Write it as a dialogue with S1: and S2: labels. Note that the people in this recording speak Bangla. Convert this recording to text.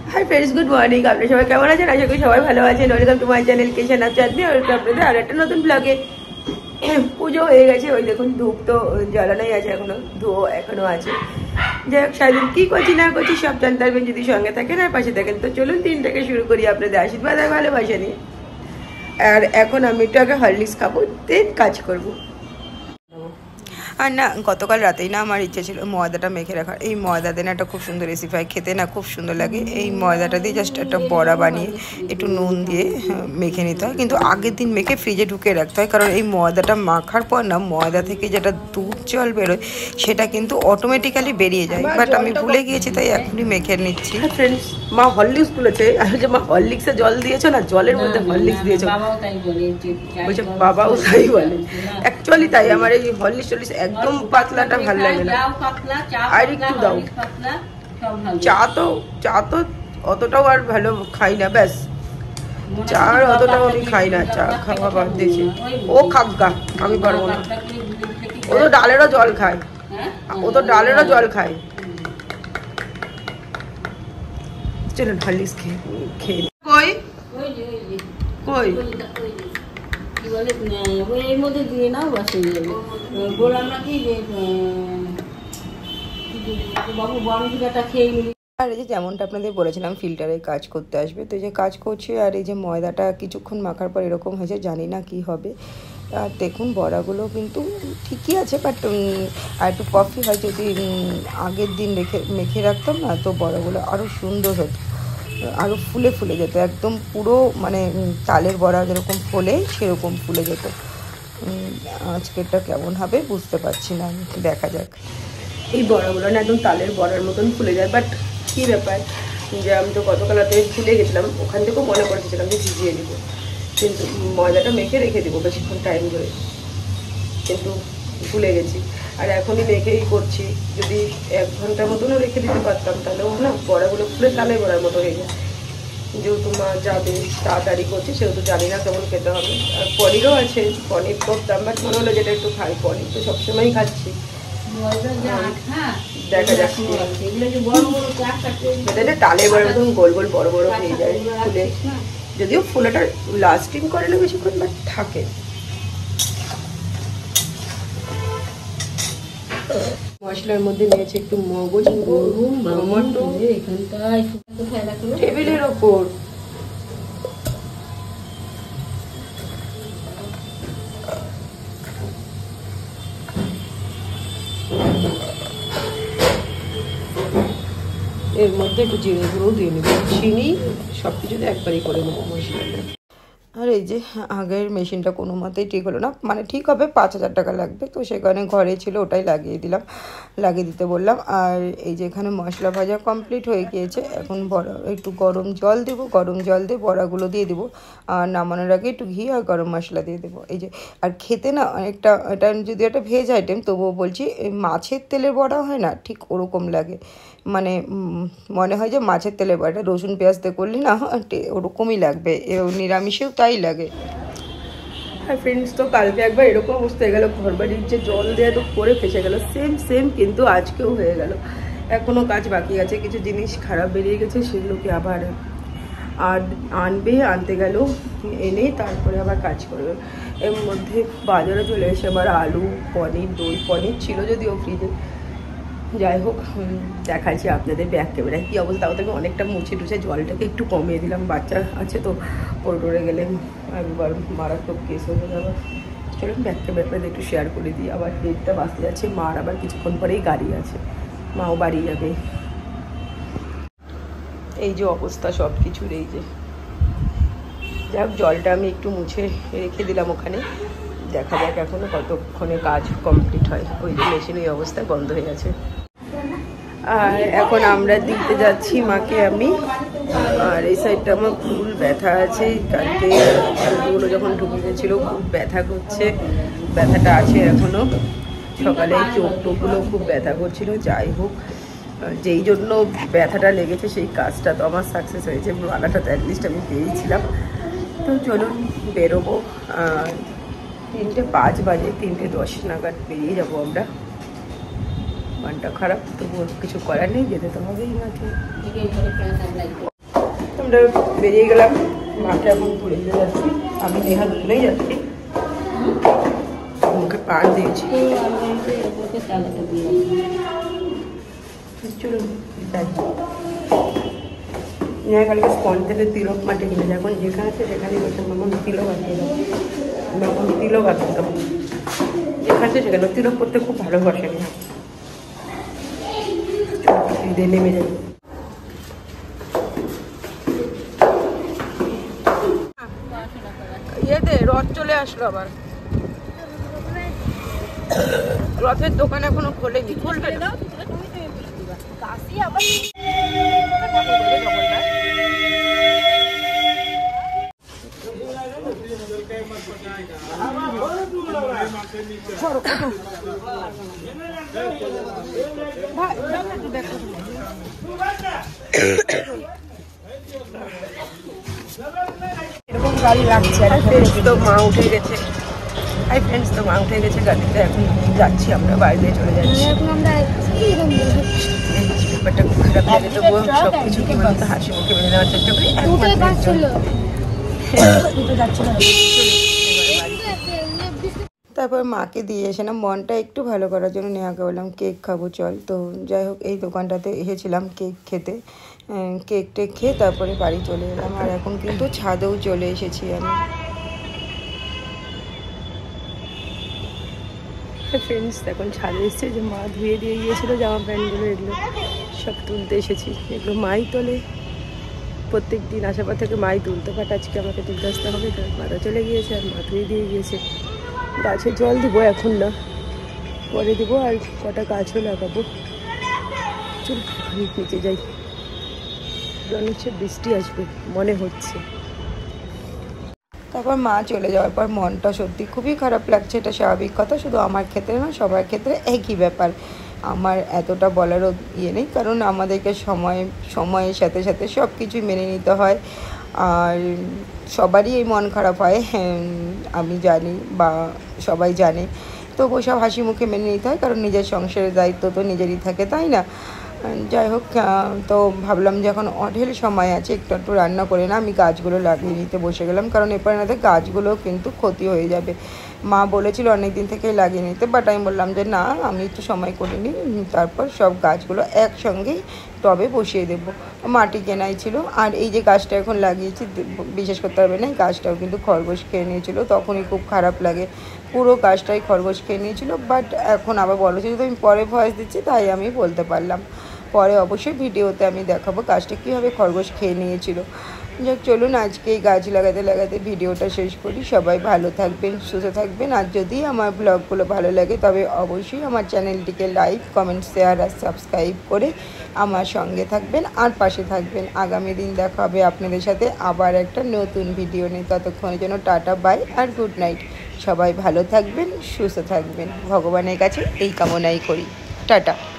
S1: Hi friends, good morning. আপনারা সবাই কেমন আছেন? আশা করি সবাই ভালো আছেন। Welcome to my channel kitchen আর চাটনি। ওয়েলকাম আপনাদের আর একটা নতুন ব্লগে। পুজো হয়ে গেছে, ওই দেখুন ধূপ তো জ্বালানোই আছে, এখনো আছে। যাই হোক, সারাদিন কি করছি না করছি সব জানতে পারবেন যদি সঙ্গে থাকেন আর পাশে থাকেন। তো চলুন দিনটাকে শুরু করি আপনাদের আশীর্বাদ আর ভালোবাসা নিয়ে। আর এখন আমি একটু আগে হরলিক্স খাবো, দেন কাজ করবো। আর না, গতকাল রাতেই না আমার ইচ্ছে ছিল ময়দাটা মেখে রাখার। এই ময়দা দিয়ে না একটা খুব সুন্দর রেসিপি হয়, খেতে না খুব সুন্দর লাগে। এই ময়দাটা দিয়ে জাস্ট একটা বড়া বানিয়ে একটু নুন দিয়ে মেখে নিতে হয়, কিন্তু আগের দিন মেখে ফ্রিজে ঢুকিয়ে রাখতে হয়। কারণ এই ময়দাটা মাখার পর না ময়দা থেকে যেটা দুধ জল বেরোয় সেটা কিন্তু অটোমেটিক্যালি বেরিয়ে যায়। বাট আমি ভুলে গিয়েছি, তাই এখনই মেখে নিচ্ছি। ফ্রেন্ডস, মা হরলিক্স তুলেছে। আমি যে মা হরলিক্সে জল দিয়েছো না, জলের মধ্যে হরলিক্স দিয়েছো। বলছে বাবাও তাই বলে। অ্যাকচুয়ালি তাই, আমার এই হরলিক্স একদম পাতলাটা ভালো লাগে না, আর একটু দাও। চা তো অতটাও আর ভালো খাই না, ব্যাস চা আর অতটাও আমি খাই না, চা খাওয়া বাদ দিয়েছি। ও খাগা, আমি পারবো না। ও তো ডালেরও জল খায়, চলুন হরলিক্স খেয়ে কই কই
S2: এর মধ্যে দিয়ে নাও, বাসে বললাম নাকি যে বাবু বনভিটাটা খেয়ে নিবি।
S1: আর এই যে যেমনটা আপনাদের বলেছিলাম ফিল্টারে কাজ করতে আসবে, তো এই যে কাজ করছে। আর এই যে ময়দাটা কিছুক্ষণ মাখার পর এরকম হয়েছে, জানি না কি হবে। আর দেখুন বড়াগুলো কিন্তু ঠিকই আছে, বাট আর একটু কফি হয় যদি আগের দিন মেখে রাখতাম না, তো বড়াগুলো আরও সুন্দর হতো, আরও ফুলে ফুলে যেত, একদম পুরো মানে তালের বড়া যেরকম ফোলে সেরকম ফুলে যেত। আজকেরটা কেমন হবে বুঝতে পারছি না, দেখা যাক। এই বড়াগুলো না একদম তালের বড়ার মতন ফুলে যায়, বাট কী ব্যাপার যে আমি তো গতকাল রাতে ভুলে গেছিলাম, ওখান থেকেও মনে করেছিলাম যে ভিজিয়ে দিব, কিন্তু ময়দাটা মেখে রেখে দেবো বেশিক্ষণ টাইম ধরে, কিন্তু ভুলে গেছি। আর এখনই মেখেই করছি, যদি 1 ঘন্টার মতনও রেখে দিতে পারতাম তাহলেও না বড়াগুলো ফুলে তালের বড়ার মতো হয়ে যায়। যেহেতু মা যাবে তাড়াতাড়ি করছি, সেহেতু জানি না কেমন খেতে হবে। আর পনিরও আছে, পনির করতাম, বাট মনে হলো যেটা একটু খাই, পনির তো সবসময়ই খাচ্ছি, দেখা যাক। এটা তালের বড়ার মতন গোল গোল বড় বড় হয়ে যায় ফুলে, যদিও ফুলেটা লাস্টিং করে না বেশিক্ষণ, বাট থাকে। মশলার মধ্যে নিয়েছে একটু মগজ, টমেটো, টেবিলের ওপর। এর মধ্যে একটু জিরে গুঁড়ো দিয়ে নেব, চিনি সবকিছুতে একবারই করে নেবো মশলাটা। আর এই যে আগের মেশিনটা কোনো মতেই ঠিক হলো না, মানে ঠিক হবে 5,000 টাকা লাগবে, তো সেখানে ঘরে ছিল ওটাই লাগিয়ে দিতে বললাম। আর এই যে এখানে মশলা ভাজা কমপ্লিট হয়ে গিয়েছে, এখন বড়া একটু গরম জল দেবো, গরম জল দিয়ে বড়াগুলো দিয়ে দেবো, আর নামানোর আগে একটু ঘি আর গরম মশলা দিয়ে দেবো। এই যে আর খেতে না অনেকটা, এটা যদি একটা ভেজ আইটেম তবুও বলছি, মাছের তেলের বড়া হয় না ঠিক ওরকম লাগে, মানে মনে হয় যে মাছের তেলের বড়াটা রসুন পেঁয়াজ দিয়ে করলে না ওরকমই লাগবে, নিরামিষেও তাই লাগে। হ্যাঁ ফ্রেন্ডস, তো কালকে একবার এরকম অবস্থা হয়ে গেলো, ঘরবাড়ির যে জল দেওয়া তো করে ফেসে গেলো, সেম কিন্তু আজকেও হয়ে গেল। এখনও কাজ বাকি আছে, কিছু জিনিস খারাপ বেরিয়ে গেছে, সেগুলোকে আবার আনতে গেল, এনে তারপরে আবার কাজ করবে। এর মধ্যে বাজারে চলে এসে আবার আলু, পনির, দই, পনির ছিল যদিও ফ্রিজে। যাই হোক, দেখাচ্ছি আপনাদের ব্যাক ক্যামেরায় কী অবস্থা। ওটাকে অনেকটা মুছে টুছে জলটাকে একটু কমিয়ে দিলাম, বাচ্চা আছে তো পড়ে গেলে একবার মারাত্মক কেস হয়ে যাবে। চলুন ব্যাক ক্যামেরাটা একটু শেয়ার করে দিই। আবার 1:30 বাজতে যাচ্ছে, মার আবার কিছুক্ষণ পরেই গাড়ি আছে, মাও বাড়ি যাবে। এই যে অবস্থা সব কিছুর, এই যে যাই হোক জলটা আমি একটু মুছে রেখে দিলাম ওখানে, দেখা যাক এখনও কতক্ষণে কাজ কমপ্লিট হয়। ওই যে মেশিন এই অবস্থায় বন্ধ হয়ে গেছে। আর এখন আমরা দিতে যাচ্ছি মাকে আমি। আর এই সাইডটা আমার ফুল ব্যথা আছে, কালকে আলুগুলো যখন ঢুকে গেছিলো খুব ব্যথা করছে, ব্যথাটা আছে এখনও। সকালে চোখ টোকগুলো খুব ব্যথা করছিল। যাই হোক, যেই জন্য ব্যথাটা লেগেছে সেই কাজটা তো আমার সাকসেস হয়েছে, বালাটা তো অ্যাটলিস্ট আমি পেয়েছিলাম। তো চলুন বেরোবো, 3:05 বাজে, 3:10 নাগাদ বেরিয়ে যাবো আমরা। মনটা খারাপ, তবুও কিছু করার নেই, যেতে তো হবেই মাঠে। আমরা বেরিয়ে গেলাম, মাকে এখন তুলে দিতে যাচ্ছি, আমি নেহা তুলেই যাচ্ছি, মুখে পাড় দিয়েছি। চলুন যাই। নেহা কালকে স্পন থেকে তিলক মাটি কিনেছে, এখন যেখানে আছে সেখানেই বসে মামন তিলক আঁকিয়ে দেবো, মামন তিলক আঁকিয়ে দেবো, যেখানে আছে সেখানে তিলক করতে খুব ভালোবাসে। ঈদে নেমে যাবে। ইয়েতে রথ চলে আসলো আবার, রথের দোকান এখনো খোলেনি, খুলবে না। এরকম গাড়ি লাগছে। তো মা উঠে গেছে, হাই ফ্রেন্ডস, তো মা উঠে গেছে গাড়িতে, এখন যাচ্ছি আমরা, বাইরে চলে যাচ্ছি। ব্যাপারটা খুব খারাপ লাগে, তবুও সব কিছু কি বলতো হাসি মুখে মেনে নেওয়ার চেষ্টা করি। তারপর মাকে দিয়ে এসে না মনটা একটু ভালো করার জন্য নেহাকে বললাম কেক খাবো চল। তো যাই হোক এই দোকানটাতে এসেছিলাম কেক খেতে, কেক টেক খেয়ে তারপরে বাড়ি চলে এলাম। আর এখন কিন্তু ছাদেও চলে এসেছি আমি। ফ্রেন্ডস এখন ছাদে এসছে, যে মা ধুয়ে দিয়ে গিয়েছিলো জামা প্যান্টগুলো, এগুলো সব তুলতে এসেছি। এগুলো মাই তোলে প্রত্যেক দিন, আসার পর থেকে মাই তুলতে, বাট আজকে আমাকে তুলতে আসতে হবে, কারণ মারা চলে গিয়েছে আর মা ধুয়ে দিয়ে গিয়েছে। গাছে জল দিব এখন না, পরে দিব, আর কটা গাছও লাগাবো। চল আমি নিচে যাই, মনে হচ্ছে বৃষ্টি আসবে মনে হচ্ছে। তারপর মা চলে যাওয়ার পর মনটা সত্যি খুবই খারাপ লাগছে, এটা স্বাভাবিক কথা, শুধু আমার ক্ষেত্রে না সবার ক্ষেত্রে একই ব্যাপার। আমার এতটা বলারও ইয়ে নেই, কারণ আমাদেরকে সময়ের সাথে সাথে সব কিছুই মেনে নিতে হয়, আর সবারই এই মন খারাপ হয়, আমি জানি বা সবাই জানে, তো ওসব হাসি মুখে মেনে নিতে হয়, কারণ নিজের সংসারের দায়িত্ব তো নিজেরই থাকে, তাই না? যাই হোক, তো ভাবলাম যে এখন অঢেল সময় আছে, একটু একটু রান্না করে না আমি গাছগুলো লাগিয়ে নিতে বসে গেলাম, কারণ এরপরে না গাছগুলো কিন্তু ক্ষতি হয়ে যাবে। মা বলেছিল অনেক দিন থেকেই লাগিয়ে নিতে, বাট আমি বললাম যে না, আমি একটু সময় করে নিই, তারপর সব গাছগুলো একসঙ্গেই টবে বসিয়ে দেবো। মাটি কেনাই ছিল, আর এই যে গাছটা এখন লাগিয়েছি, বিশেষ করতে হবে না, গাছটাও কিন্তু খরগোশ খেয়ে নিয়েছিল, তখনই খুব খারাপ লাগে, পুরো গাছটাই খরগোশ খেয়ে নিয়েছিল। বাট এখন আবার বলেছি যদি আমি পরে ভয়েস দিচ্ছি, তাই আমি বলতে পারলাম, পরে অবশ্যই ভিডিওতে আমি দেখাবো গাছটা কীভাবে খরগোশ খেয়ে নিয়েছিল। যাক চলুন আজকে এই গাছ লাগাতে লাগাতে ভিডিওটা শেষ করি। সবাই ভালো থাকবেন, সুস্থ থাকবেন, আর যদি আমার ব্লগগুলো ভালো লাগে তবে অবশ্যই আমার চ্যানেলটিকে লাইক, কমেন্ট, শেয়ার আর সাবস্ক্রাইব করে আমার সঙ্গে থাকবেন আর পাশে থাকবেন। আগামী দিন দেখা হবে আপনাদের সাথে আবার একটা নতুন ভিডিও নিয়ে, ততক্ষণের জন্য টাটা, বাই আর গুড নাইট। সবাই ভালো থাকবেন, সুস্থ থাকবেন, ভগবানের কাছে এই কামনাই করি। টাটা।